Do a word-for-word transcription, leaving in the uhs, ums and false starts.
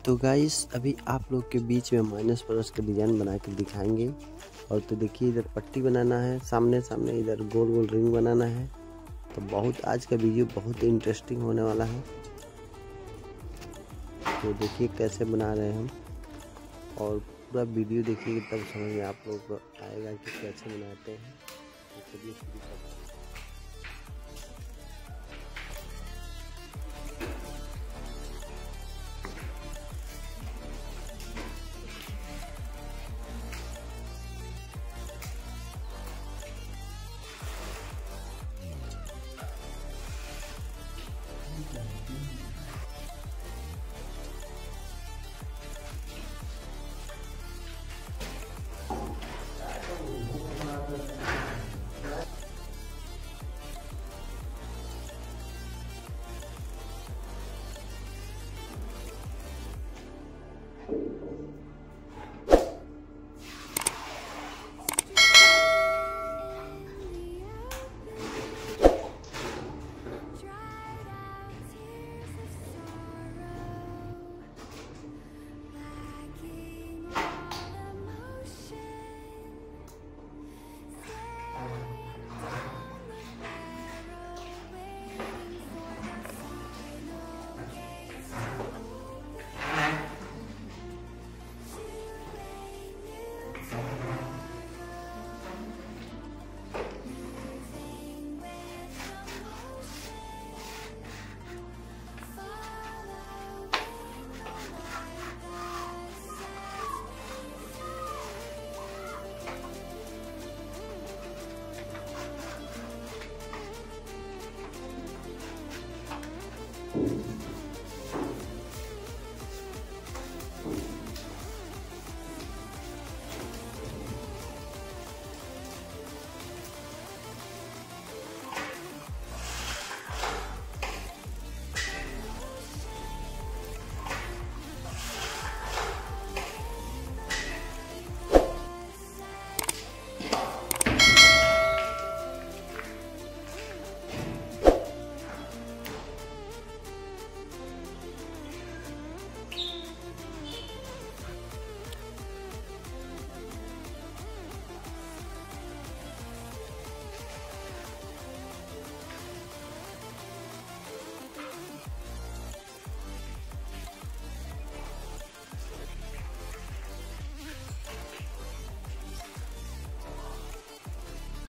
तो गाइस अभी आप लोग के बीच में माइनस प्लस का डिज़ाइन बना के दिखाएंगे। और तो देखिए इधर पट्टी बनाना है, सामने सामने इधर गोल गोल रिंग बनाना है। तो बहुत आज का वीडियो बहुत इंटरेस्टिंग होने वाला है। तो देखिए कैसे बना रहे हैं हम, और पूरा वीडियो देखिए तब समझ में आप लोग को आएगा कि कैसे बनाते हैं। तो चलिए शुरू करते हैं।